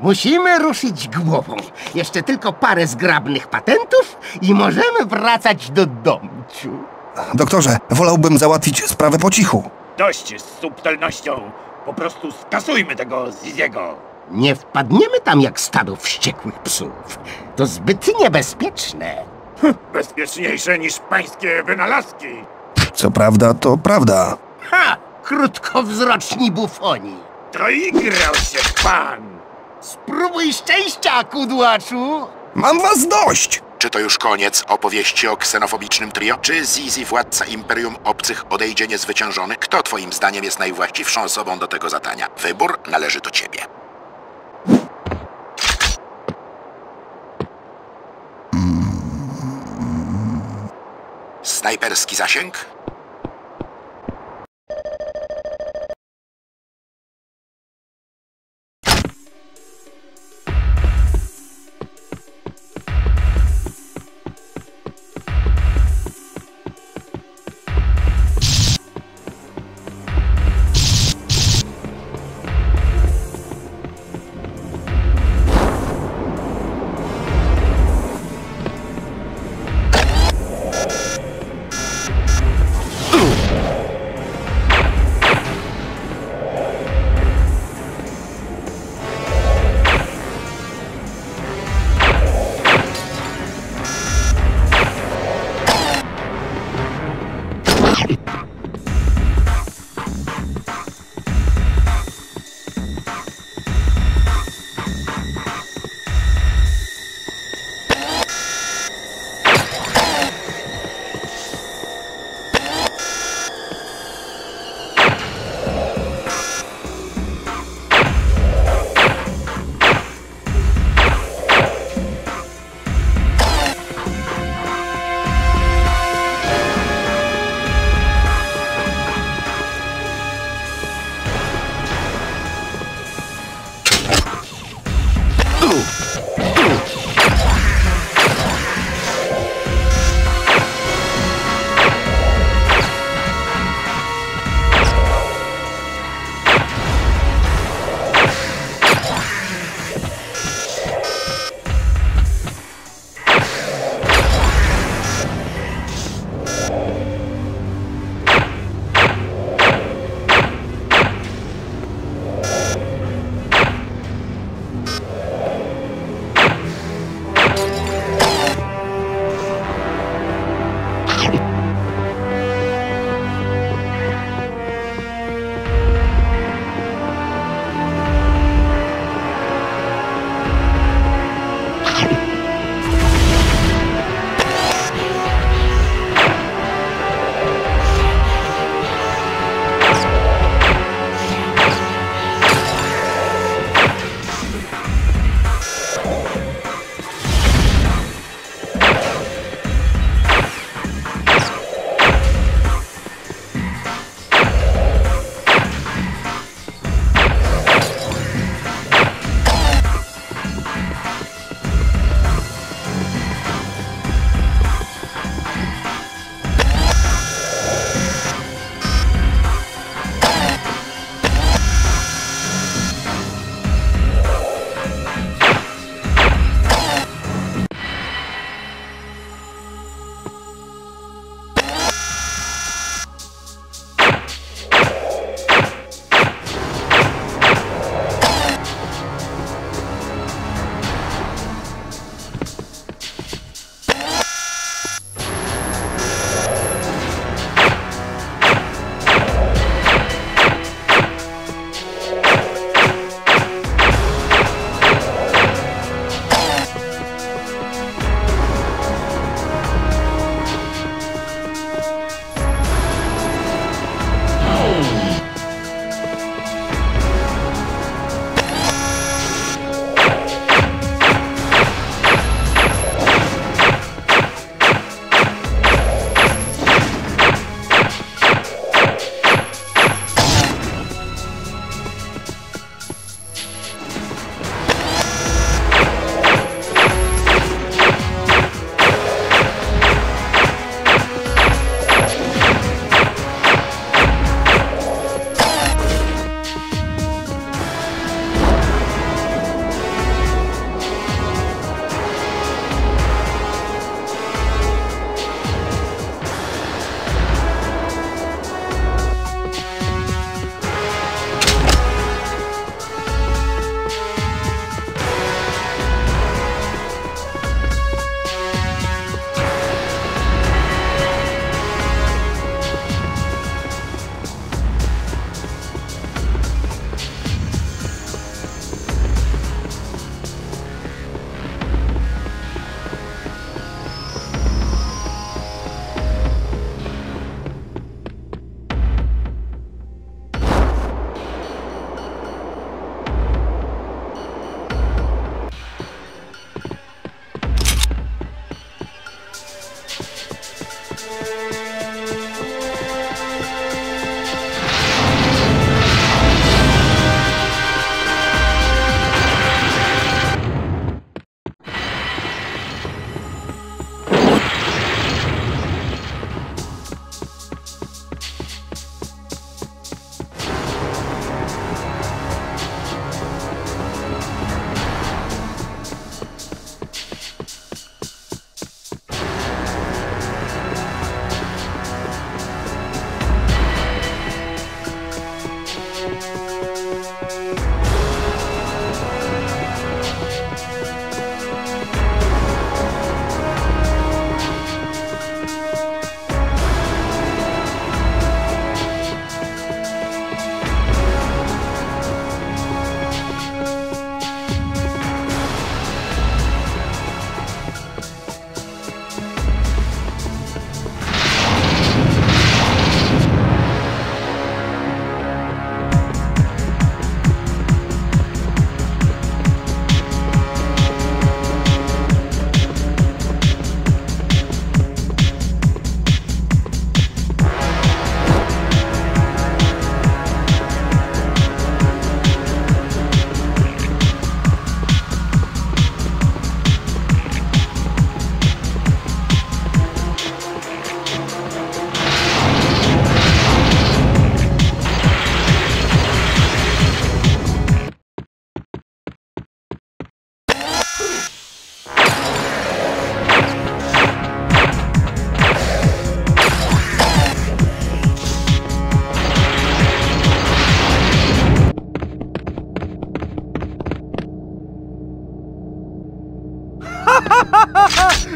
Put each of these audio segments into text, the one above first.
Musimy ruszyć głową. Jeszcze tylko parę zgrabnych patentów i możemy wracać do domciu. Doktorze, wolałbym załatwić sprawę po cichu. Dość z subtelnością. Po prostu skasujmy tego Ziziego. Nie wpadniemy tam jak stado wściekłych psów. To zbyt niebezpieczne. Bezpieczniejsze niż pańskie wynalazki. Co prawda, to prawda. Ha! Krótkowzroczni bufoni. Doigrał się pan. Spróbuj szczęścia, kudłaczu! Mam was dość! Czy to już koniec opowieści o ksenofobicznym trio? Czy Zizi, władca Imperium Obcych, odejdzie niezwyciężony? Kto twoim zdaniem jest najwłaściwszą osobą do tego zadania? Wybór należy do ciebie. Snajperski zasięg?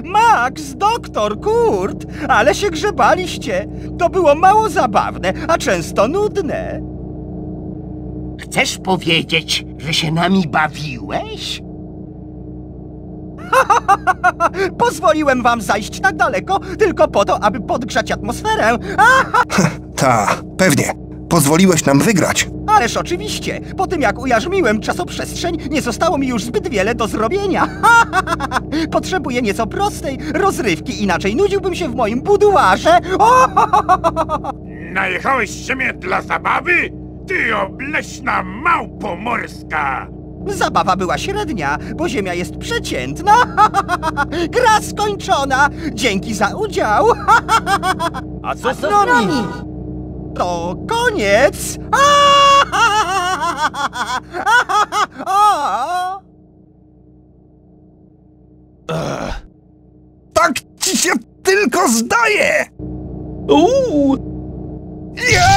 Max, doktor, Kurt, ale się grzebaliście. To było mało zabawne, a często nudne. Chcesz powiedzieć, że się nami bawiłeś? Pozwoliłem wam zajść tak daleko tylko po to, aby podgrzać atmosferę. Ta, pewnie. Pozwoliłeś nam wygrać. Ależ oczywiście, po tym jak ujarzmiłem czasoprzestrzeń, nie zostało mi już zbyt wiele do zrobienia. Potrzebuję nieco prostej rozrywki, inaczej nudziłbym się w moim buduarze. Najechałeś się mnie dla zabawy? Ty obleśna małpo morska! Zabawa była średnia, bo ziemia jest przeciętna. Gra skończona. Dzięki za udział. A co z nami? To koniec. Tak ci się tylko zdaje! Ja!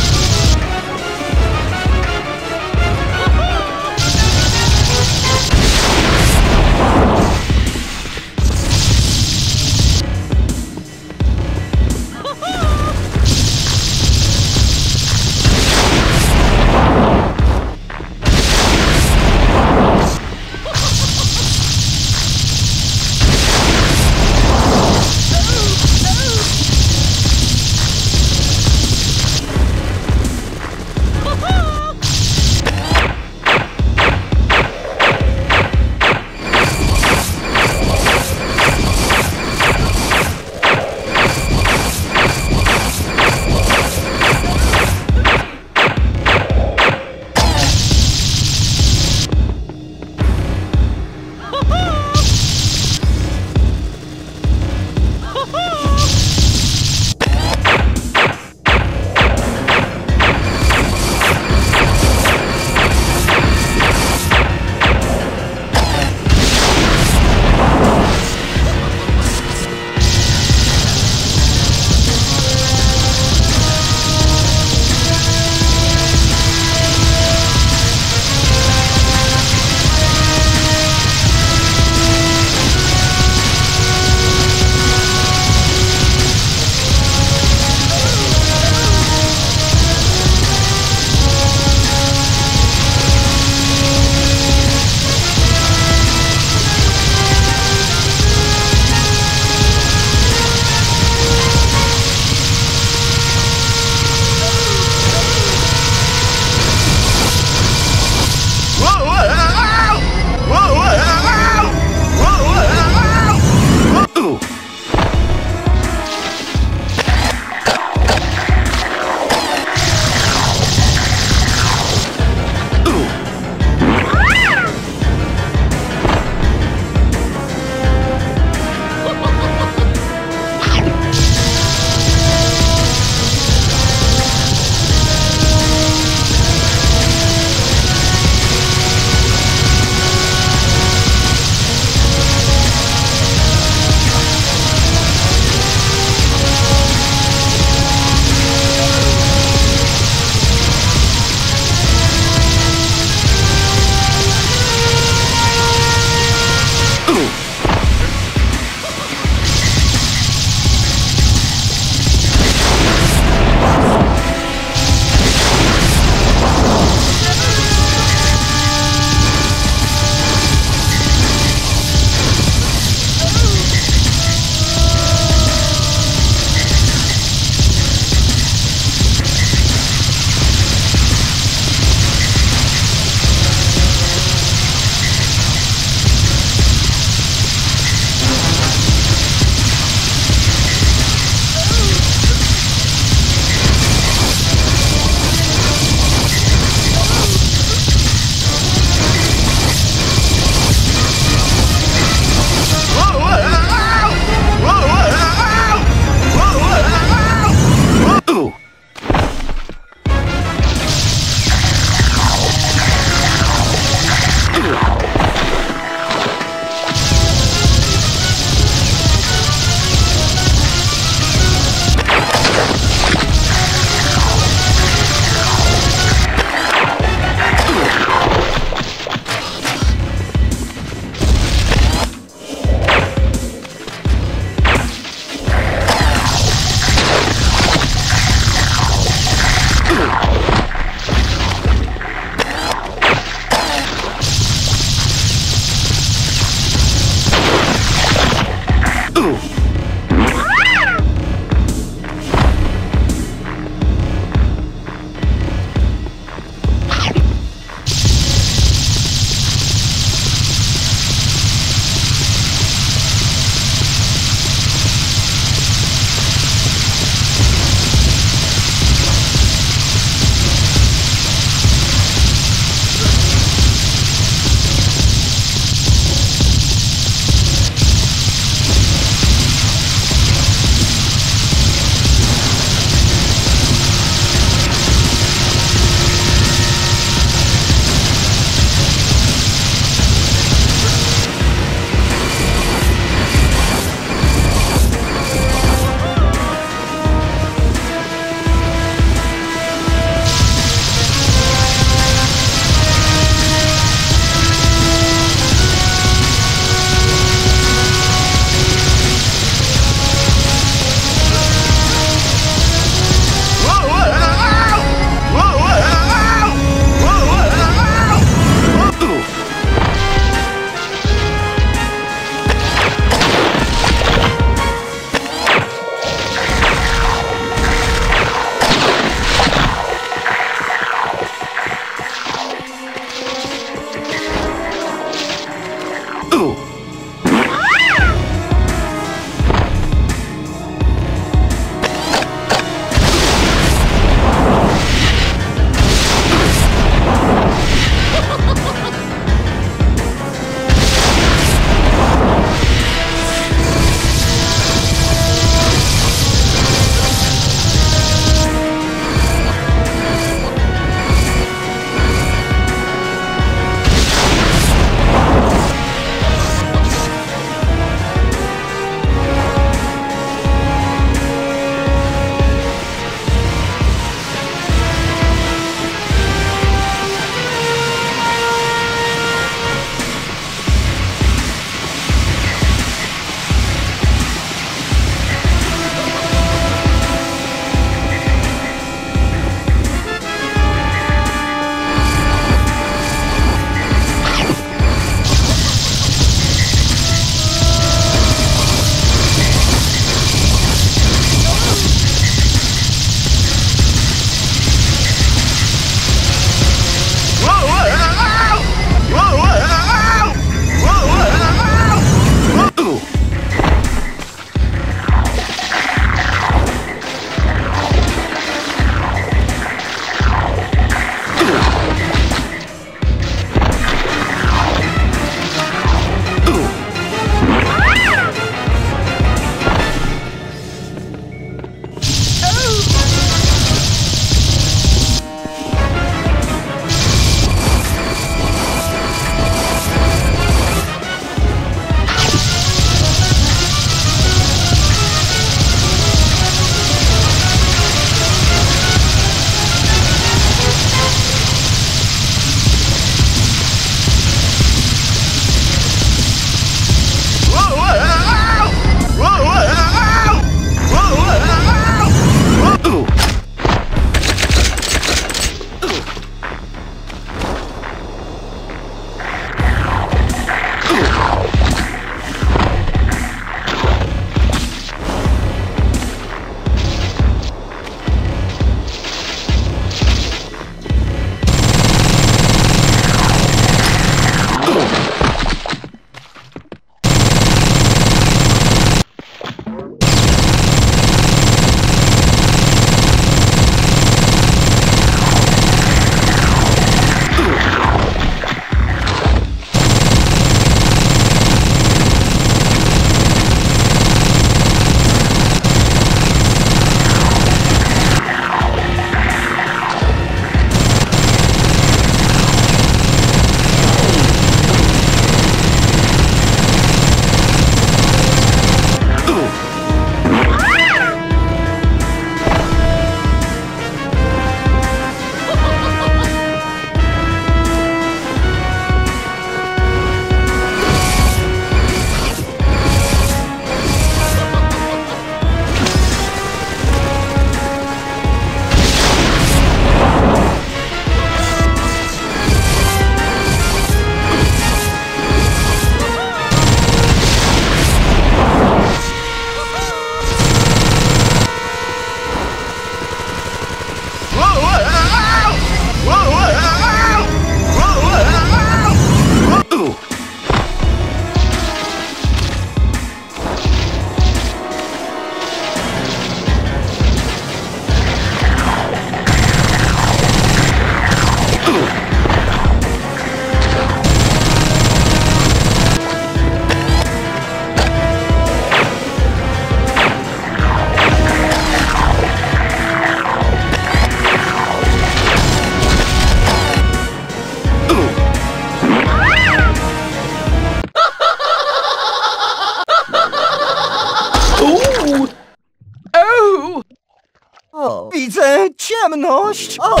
O, widzę ciemność! O!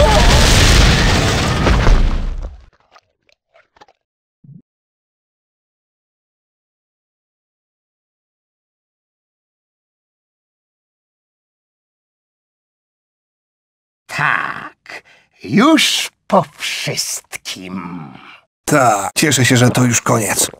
Tak, już po wszystkim. Ta, cieszę się, że to już koniec.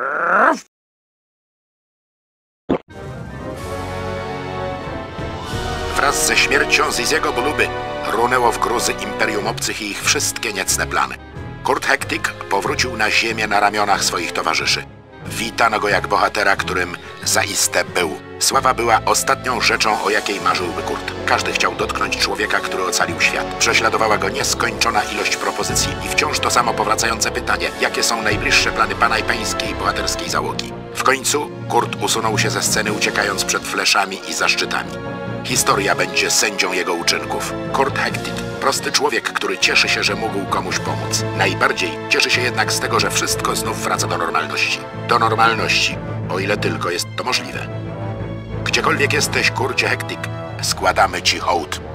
Wraz ze śmiercią Ziziego Buluby runęło w gruzy Imperium Obcych i ich wszystkie niecne plany. Kurt Hektig powrócił na ziemię na ramionach swoich towarzyszy. Witano go jak bohatera, którym zaiste był. Sława była ostatnią rzeczą, o jakiej marzyłby Kurt. Każdy chciał dotknąć człowieka, który ocalił świat. Prześladowała go nieskończona ilość propozycji i wciąż to samo powracające pytanie, jakie są najbliższe plany pana i pańskiej bohaterskiej załogi. W końcu Kurt usunął się ze sceny, uciekając przed fleszami i zaszczytami. Historia będzie sędzią jego uczynków. Kurt Hektig, prosty człowiek, który cieszy się, że mógł komuś pomóc. Najbardziej cieszy się jednak z tego, że wszystko znów wraca do normalności. Do normalności, o ile tylko jest to możliwe. Gdziekolwiek jesteś, Kurcie Hektig, składamy ci hołd.